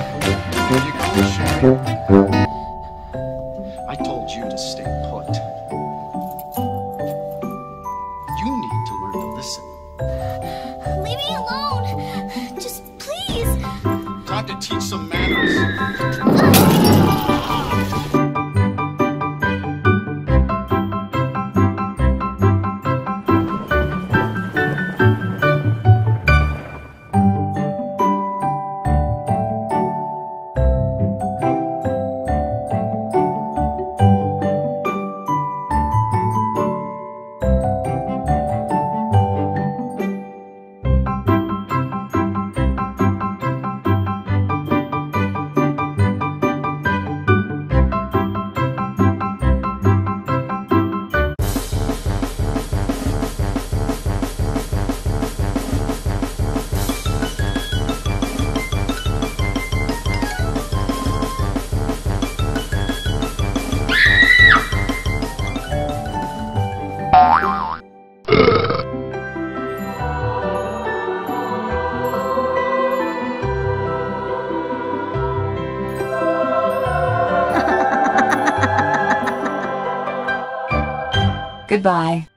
You cool, Sherry? I told you to stay put. You need to learn to listen. Leave me alone. Just please. Time to teach some manners. Goodbye.